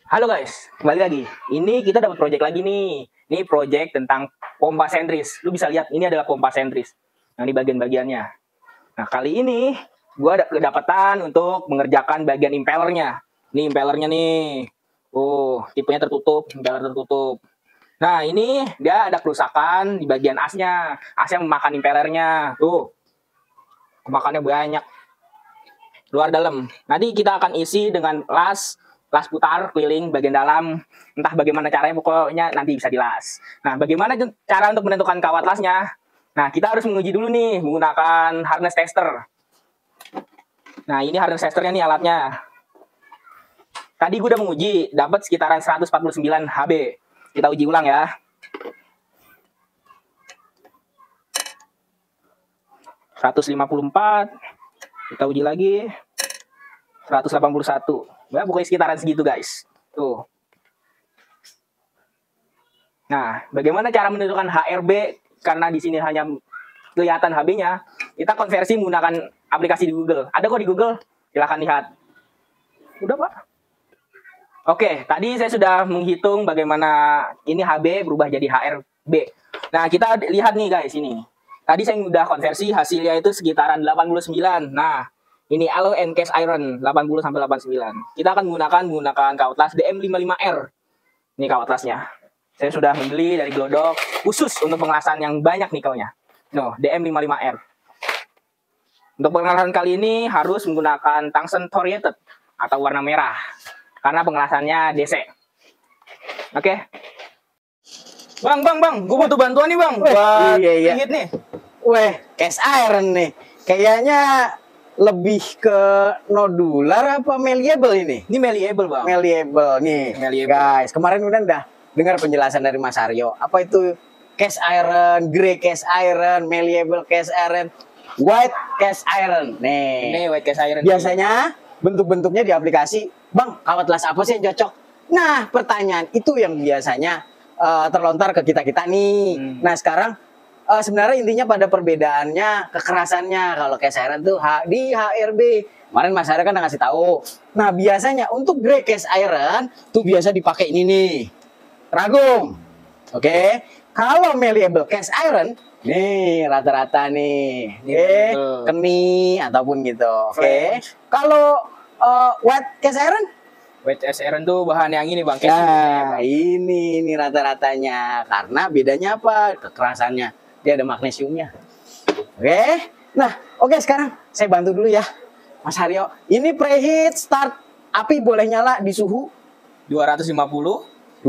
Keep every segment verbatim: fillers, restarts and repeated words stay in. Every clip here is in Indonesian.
Halo guys, kembali lagi. Ini kita dapat project lagi nih. Ini project tentang pompa sentris. Lu bisa lihat ini adalah pompa sentris. Nah, ini bagian-bagiannya. Nah, kali ini gua ada kedapatan untuk mengerjakan bagian impellernya. Ini impellernya nih. Oh, tipenya tertutup, impeller tertutup. Nah, ini dia ada kerusakan di bagian asnya. Asnya memakan impellernya. Tuh. Kemakannya banyak. Luar dalam. Nanti kita akan isi dengan las las putar keliling bagian dalam, entah bagaimana caranya, pokoknya nanti bisa dilas. Nah, bagaimana cara untuk menentukan kawat lasnya? Nah, kita harus menguji dulu nih menggunakan harness tester. Nah, ini harness testernya nih alatnya. Tadi gue udah menguji, dapat sekitaran seratus empat puluh sembilan H B. Kita uji ulang ya. seratus lima puluh empat. Kita uji lagi. seratus delapan puluh satu. Ya, pokoknya sekitaran segitu guys. Tuh. Nah, bagaimana cara menentukan H R B? Karena di sini hanya kelihatan H B-nya. Kita konversi menggunakan aplikasi di Google. Ada kok di Google. Silahkan lihat. Udah, Pak. Oke, tadi saya sudah menghitung bagaimana ini H B berubah jadi H R B. Nah, kita lihat nih guys ini. Tadi saya sudah konversi, hasilnya itu sekitaran delapan puluh sembilan. Nah, ini alloy and cast iron delapan puluh sampai delapan puluh sembilan. Kita akan menggunakan menggunakan kawat las D M lima puluh lima R. Ini kawat lasnya. Saya sudah membeli dari Glodok khusus untuk pengelasan yang banyak nikelnya. No, D M lima puluh lima R. Untuk pengelasan kali ini harus menggunakan tungsten thoriated atau warna merah karena pengelasannya D C. Oke. Bang, bang, bang, gue butuh bantuan nih bang. Buat iya, iya. nih. Weh, cast iron nih. Kayaknya lebih ke nodular apa malleable ini? Ini malleable bang. Malleable nih, Malleable. guys. Kemarin udah udah dengar penjelasan dari Mas Aryo. Apa itu cast iron, grey cast iron, malleable cast iron, white cast iron. Nih. Ini white cast iron. Biasanya bentuk-bentuknya di aplikasi, bang, kawat las apa sih yang cocok? Nah, pertanyaan itu yang biasanya uh, terlontar ke kita-kita nih. Hmm. Nah, sekarang Uh, sebenarnya intinya pada perbedaannya kekerasannya. Kalau cast iron tuh H, di H R B. Kemarin Mas Aryo kan udah ngasih tahu. Nah, biasanya untuk grey cast iron tuh biasa dipakai ini nih. Ragung. Oke. Okay. Kalau malleable cast iron nih rata-rata nih. Oke, okay. Keni ataupun gitu. Oke. Okay. Kalau uh, white cast iron White cast iron tuh bahan yang ini bang. Nah, ini ini rata-ratanya. Karena bedanya apa? Kekerasannya. Dia ada magnesiumnya. Oke. Nah, oke sekarang saya bantu dulu ya. Mas Aryo. Ini preheat start api boleh nyala di suhu dua ratus lima puluh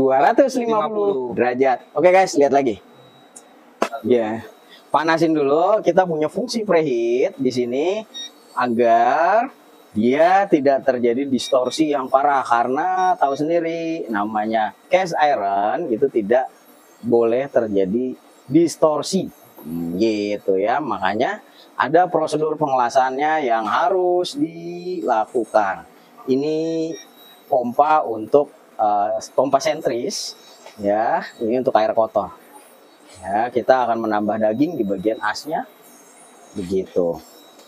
derajat. Oke guys, lihat lagi. Ya. Yeah. Panasin dulu. Kita punya fungsi preheat di sini agar dia tidak terjadi distorsi yang parah, karena tahu sendiri namanya cast iron itu tidak boleh terjadi distorsi gitu ya. Makanya ada prosedur pengelasannya yang harus dilakukan. Ini pompa untuk uh, pompa sentris ya, ini untuk air kotor ya. Kita akan menambah daging di bagian asnya begitu.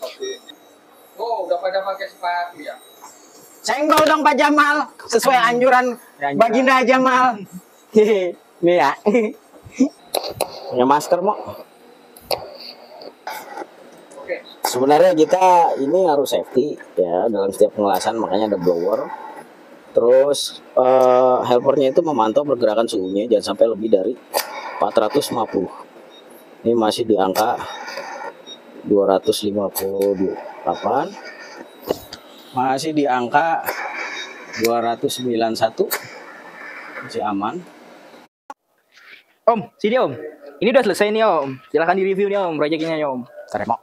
Oh, udah pada pakai sepatu ya? Senggol dong Pak Jamal, sesuai anjuran Baginda Jamal. Nih ya. Punya masker mau. Sebenarnya kita ini harus safety ya dalam setiap pengelasan, makanya ada blower. Terus uh, helpernya itu memantau pergerakan suhunya jangan sampai lebih dari empat ratus lima puluh. Ini masih di angka dua ratus lima puluh delapan. Masih di angka dua ratus sembilan puluh satu. Masih aman. Om, sini om. Ini udah selesai nih om. Silahkan di review nih om, proyeknya nih om. Terima.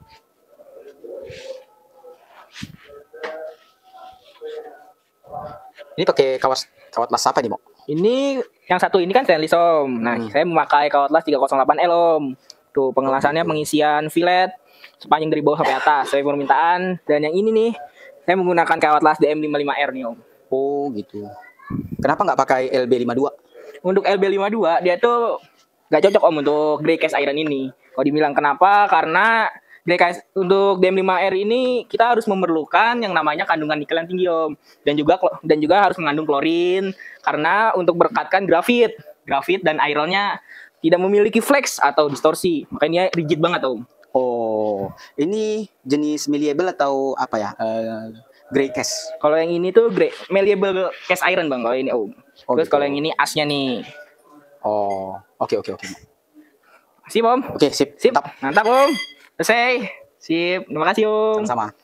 Ini pakai kawat kawat las apa nih, Mo? Ini yang satu ini kan stainless om. Nah, hmm. saya memakai kawat las tiga nol delapan L om. Tuh pengelasannya pengisian fillet sepanjang dari bawah sampai atas sesuai permintaan. Dan yang ini nih, saya menggunakan kawat las D M lima puluh lima R nih om. Oh gitu. Kenapa nggak pakai L B lima puluh dua? Untuk L B lima puluh dua dia tuh nggak cocok om untuk grey cast iron ini. Kalau dibilang kenapa? Karena Grey case untuk D M lima R ini kita harus memerlukan yang namanya kandungan nikel yang tinggi Om, dan juga klo- dan juga harus mengandung klorin karena untuk berekatkan grafit, grafit dan ironnya tidak memiliki flex atau distorsi, makanya rigid banget Om. Oh, ini jenis malleable atau apa ya? Eh, gray case. Kalau yang ini tuh grey, malleable cast iron Bang kalau ini Om. Oh, Terus gitu. kalau yang ini asnya nih. Oh, oke oke oke. Sip Om. Oke, sip. Sip. Mantap. Mantap Om. Selesai. Sip. Terima kasih Om. Sama-sama.